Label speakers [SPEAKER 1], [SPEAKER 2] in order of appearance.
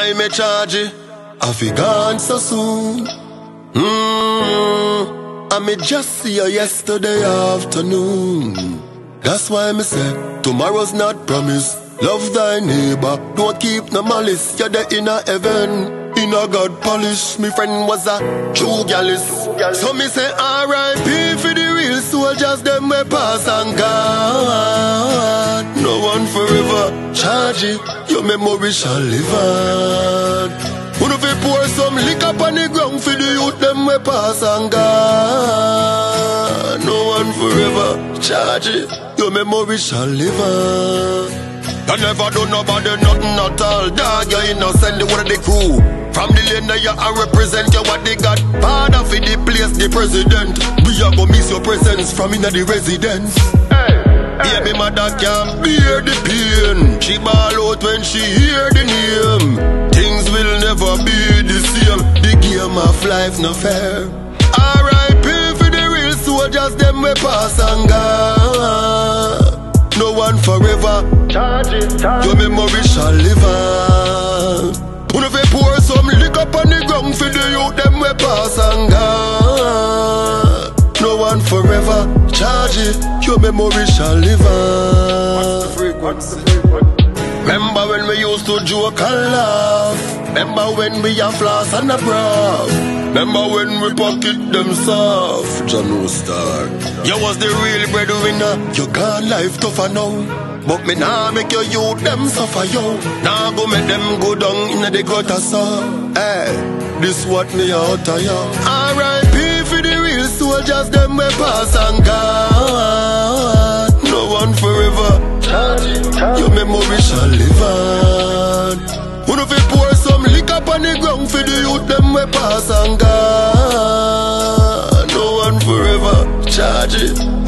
[SPEAKER 1] Why me charge it? I fi gone so soon. I me just see you yesterday afternoon. That's why me say tomorrow's not promised. Love thy neighbor, don't keep no malice. You're the inner heaven, inner God polish. Me friend was a true gallus. So me say R.I.P for the real soldiers, them we pass and gone. No one forever, charge it, your memory shall live on. Wanna fi pour some liquor on the ground for the youth, them we pass and gone. No one forever, charge it, your memory shall live on. You never do nobody nothing at all, dog. You're innocent, the one of the crew. From the lane that you represent, you what they got. Father for the place, the president. We are gonna miss your presence from inna the residence. Baby mother can't bear the pain. She ball out when she hear the name. Things will never be the same. The game of life no fair. R.I.P for the real soldiers, them we pass and gone. No one forever, your memory shall live on. Wanna fi pour some liquor on the ground for the youth, them we pass and gone. No one forever, charge it, your memory shall live on. Remember when we used to joke and laugh? Remember when we a floss and a brav? Remember when we pocket them soft? John Star, you was the real breadwinner. You gone life tougher now, but me nah make your youth them suffer yo. Nah go make them go down in the gutter so. Hey, this what me out of yo. R.I.P for the real soldiers, them we pass and gone. No one forever, your memory shall live on. Wanna fi pour some liquor on the ground for the youth, them we pass and gone. No one forever, charge it,